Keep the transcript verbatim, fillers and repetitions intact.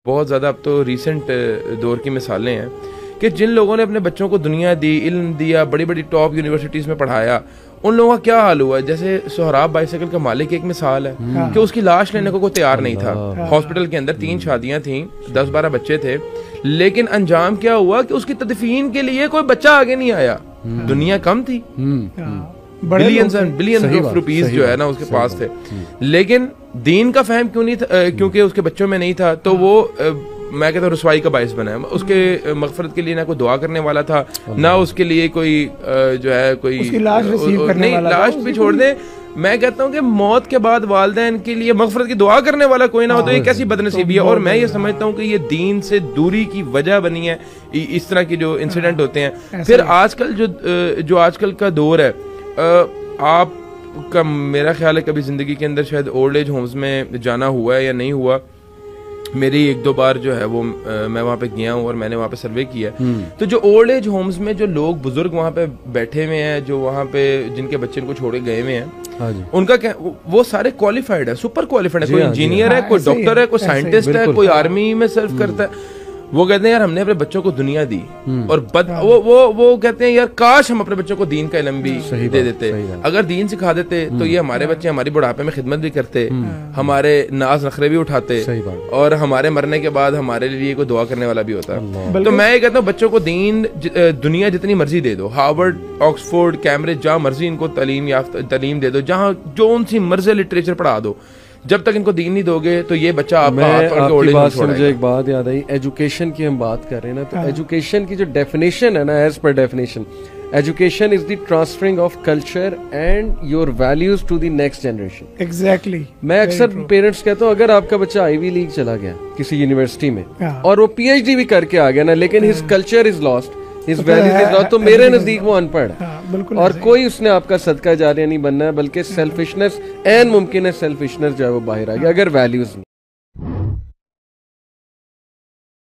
बहुत ज़्यादा अब तो रिसेंट दौर की मिसालें हैं कि जिन लोगों ने अपने बच्चों को दुनिया दी, इल्म दिया, बड़ी बड़ी टॉप यूनिवर्सिटीज़ में पढ़ाया, उन लोगों का क्या हाल हुआ है। जैसे सोहराब बाइसाइकिल का मालिक एक मिसाल है कि उसकी लाश लेने को कोई तैयार नहीं था। हॉस्पिटल के अंदर तीन शादियां थीं, दस बारह बच्चे थे, लेकिन अंजाम क्या हुआ कि उसकी तदफीन के लिए कोई बच्चा आगे नहीं आया। दुनिया कम थी, billions and billions of rupees जो है ना उसके पास थे, लेकिन दीन का फहम क्यों नहीं था, क्योंकि उसके बच्चों में नहीं था, तो वो मैं कहता हूँ रसवाई का बायस बना है। उसके मगफरत के लिए ना कोई दुआ करने वाला था, ना उसके लिए कोई जो है कोई उसकी लाश रिसीव करने नहीं, वाला लाश भी छोड़ दे। मैं कहता हूँ कि मौत के बाद वालिदैन के लिए मगफरत की दुआ करने वाला कोई ना हो तो ये कैसी बदनसीबी है। और मैं ये समझता हूँ कि ये दीन से दूरी की वजह बनी है इस तरह के जो इंसिडेंट होते हैं। फिर आजकल जो जो आजकल का दौर है, आपका मेरा ख्याल है कभी जिंदगी के अंदर शायद ओल्ड एज होम्स में जाना हुआ है या नहीं हुआ। मेरी एक दो बार जो है वो आ, मैं वहाँ पे गया हूँ और मैंने वहाँ पे सर्वे किया है। तो जो ओल्ड एज होम्स में जो लोग बुजुर्ग वहाँ पे बैठे हुए हैं, जो वहाँ पे जिनके बच्चे इनको छोड़ के गए हुए हैं, हाँ जी, उनका क्या वो सारे क्वालिफाइड है, सुपर क्वालिफाइड है। कोई इंजीनियर है, कोई डॉक्टर है, कोई साइंटिस्ट है, कोई आर्मी में सर्व करता है। वो कहते हैं यार हमने अपने बच्चों को दुनिया दी और बद, वो वो वो कहते हैं यार काश हम अपने बच्चों को दीन का इल्म भी दे देते। अगर दीन सिखा देते तो ये हमारे बच्चे हमारी बुढ़ापे में खिदमत भी करते, हमारे नाज नखरे भी उठाते और हमारे मरने के बाद हमारे लिए कोई दुआ करने वाला भी होता। तो मैं ये कहता हूँ बच्चों को दीन दुनिया जितनी मर्जी दे दो, हार्वर्ड, ऑक्सफोर्ड, कैम्ब्रिज, जहाँ मर्जी इनको तालीम याफ्ता तालीम दे दो, जहाँ जो उनसी मर्जी लिटरेचर पढ़ा दो, जब तक इनको दीन नहीं दोगे तो ये बच्चा आपका हाथ पकड़ के ओल्ड एज होम छोड़ेगा। मुझे एक बात याद आई, एजुकेशन की हम बात कर रहे हैं ना, तो एजुकेशन की जो डेफिनेशन है ना, as per definition, education is the transferring of culture and your values to the next generation. Exactly. मैं अक्सर पेरेंट्स कहता हूँ अगर आपका बच्चा आईवी लीग चला गया किसी यूनिवर्सिटी में और वो पीएचडी भी करके आ गया ना, लेकिन हिज कल्चर इज लॉस्ट, इस वैल्यूज इज लॉस्ट, तो मेरे नजदीक वो अनपढ़ है और कोई उसने आपका सदका जारिया नहीं बनना है, बल्कि सेल्फिशनेस एन मुमकिन है सेल्फिशनेस जो है वो बाहर आ गया अगर वैल्यूज नहीं।